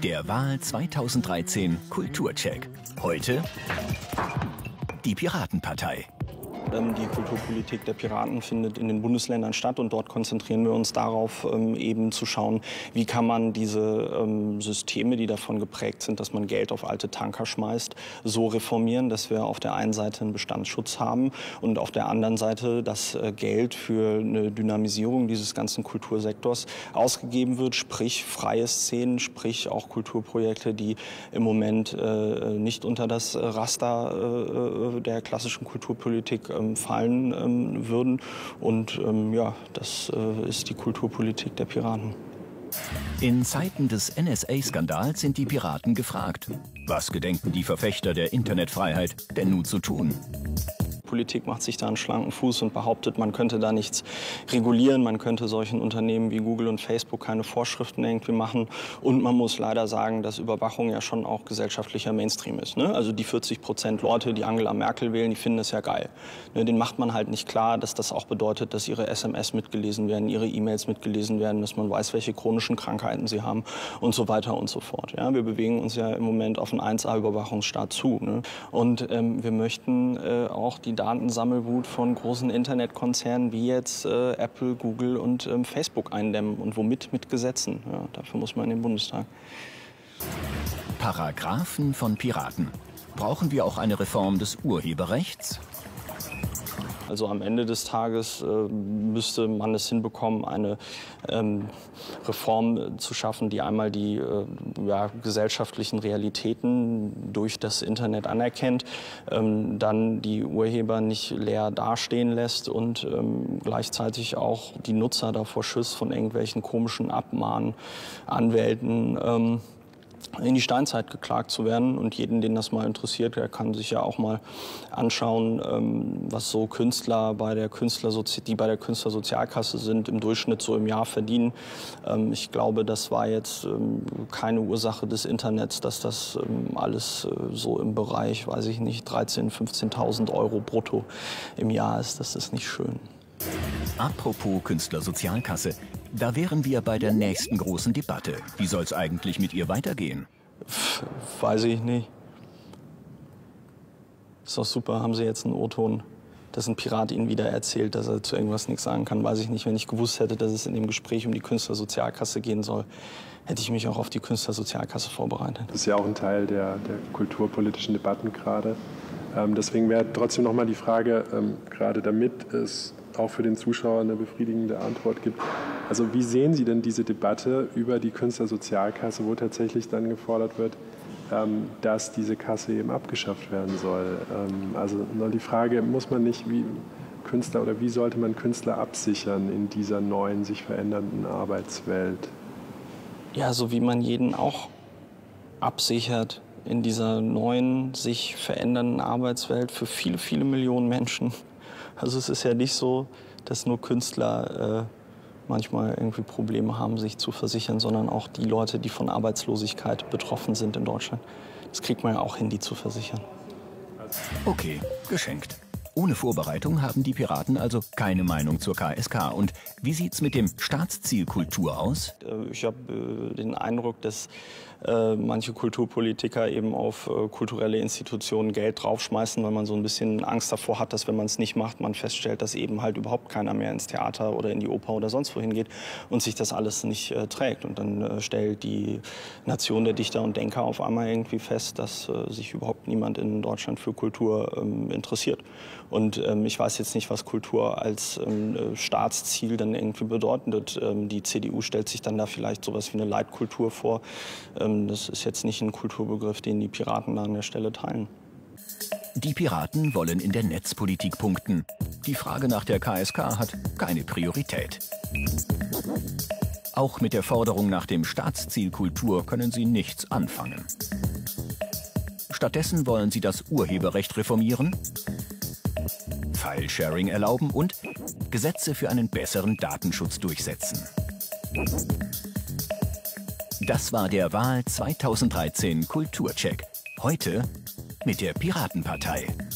Der Wahl 2013 Kulturcheck. Heute die Piratenpartei. Die Kulturpolitik der Piraten findet in den Bundesländern statt und dort konzentrieren wir uns darauf, eben zu schauen, wie kann man diese Systeme, die davon geprägt sind, dass man Geld auf alte Tanker schmeißt, so reformieren, dass wir auf der einen Seite einen Bestandsschutz haben und auf der anderen Seite das Geld für eine Dynamisierung dieses ganzen Kultursektors ausgegeben wird, sprich freie Szenen, sprich auch Kulturprojekte, die im Moment nicht unter das Raster der klassischen Kulturpolitik fallen würden. Und ja, das ist die Kulturpolitik der Piraten. In Zeiten des NSA-Skandals sind die Piraten gefragt. Was gedenken die Verfechter der Internetfreiheit denn nun zu tun? Politik macht sich da einen schlanken Fuß und behauptet, man könnte da nichts regulieren, man könnte solchen Unternehmen wie Google und Facebook keine Vorschriften irgendwie machen. Und man muss leider sagen, dass Überwachung ja schon auch gesellschaftlicher Mainstream ist. Ne? Also die 40% Leute, die Angela Merkel wählen, die finden das ja geil. Ne? Den macht man halt nicht klar, dass das auch bedeutet, dass ihre SMS mitgelesen werden, ihre E-Mails mitgelesen werden, dass man weiß, welche chronischen Krankheiten sie haben und so weiter und so fort. Ja? Wir bewegen uns ja im Moment auf einen 1A-Überwachungsstaat zu. Ne? Und wir möchten auch die Datensammelwut von großen Internetkonzernen wie jetzt Apple, Google und Facebook eindämmen. Und womit? Mit Gesetzen. Ja, dafür muss man in den Bundestag. Paragraphen von Piraten. Brauchen wir auch eine Reform des Urheberrechts? Also am Ende des Tages müsste man es hinbekommen, eine Reform zu schaffen, die einmal die gesellschaftlichen Realitäten durch das Internet anerkennt, dann die Urheber nicht leer dastehen lässt und gleichzeitig auch die Nutzer davor schützt, von irgendwelchen komischen Abmahnanwälten in die Steinzeit geklagt zu werden. Und jeden, den das mal interessiert, der kann sich ja auch mal anschauen, was so Künstler, die bei der Künstlersozialkasse sind, im Durchschnitt so im Jahr verdienen. Ich glaube, das war jetzt keine Ursache des Internets, dass das alles so im Bereich, weiß ich nicht, 13.000, 15.000 Euro brutto im Jahr ist. Das ist nicht schön. Apropos Künstlersozialkasse, da wären wir bei der nächsten großen Debatte. Wie soll es eigentlich mit ihr weitergehen? Weiß ich nicht. Ist doch super, haben Sie jetzt einen O-Ton, dass ein Pirat Ihnen wieder erzählt, dass er zu irgendwas nichts sagen kann. Weiß ich nicht. Wenn ich gewusst hätte, dass es in dem Gespräch um die Künstlersozialkasse gehen soll, hätte ich mich auch auf die Künstlersozialkasse vorbereitet. Das ist ja auch ein Teil der kulturpolitischen Debatten gerade. Deswegen wäre trotzdem noch mal die Frage, gerade damit es auch für den Zuschauer eine befriedigende Antwort gibt. Also wie sehen Sie denn diese Debatte über die Künstlersozialkasse, wo tatsächlich dann gefordert wird, dass diese Kasse eben abgeschafft werden soll? Also nur die Frage, muss man nicht wie Künstler oder wie sollte man Künstler absichern in dieser neuen, sich verändernden Arbeitswelt? Ja, so wie man jeden auch absichert in dieser neuen, sich verändernden Arbeitswelt für viele, viele Millionen Menschen. Also es ist ja nicht so, dass nur Künstler manchmal irgendwie Probleme haben, sich zu versichern, sondern auch die Leute, die von Arbeitslosigkeit betroffen sind in Deutschland. Das kriegt man ja auch hin, die zu versichern. Okay, geschenkt. Ohne Vorbereitung haben die Piraten also keine Meinung zur KSK. Und wie sieht's mit dem Staatsziel Kultur aus? Ich habe den Eindruck, dass manche Kulturpolitiker eben auf kulturelle Institutionen Geld draufschmeißen, weil man so ein bisschen Angst davor hat, dass wenn man es nicht macht, man feststellt, dass eben halt überhaupt keiner mehr ins Theater oder in die Oper oder sonst wohin geht und sich das alles nicht trägt. Und dann stellt die Nation der Dichter und Denker auf einmal irgendwie fest, dass sich überhaupt niemand in Deutschland für Kultur interessiert. Und ich weiß jetzt nicht, was Kultur als Staatsziel dann irgendwie bedeutet. Die CDU stellt sich dann da vielleicht sowas wie eine Leitkultur vor. Das ist jetzt nicht ein Kulturbegriff, den die Piraten da an der Stelle teilen. Die Piraten wollen in der Netzpolitik punkten. Die Frage nach der KSK hat keine Priorität. Auch mit der Forderung nach dem Staatsziel Kultur können sie nichts anfangen. Stattdessen wollen sie das Urheberrecht reformieren, File-Sharing erlauben und Gesetze für einen besseren Datenschutz durchsetzen. Das war der Wahl 2013 Kulturcheck. Heute mit der Piratenpartei.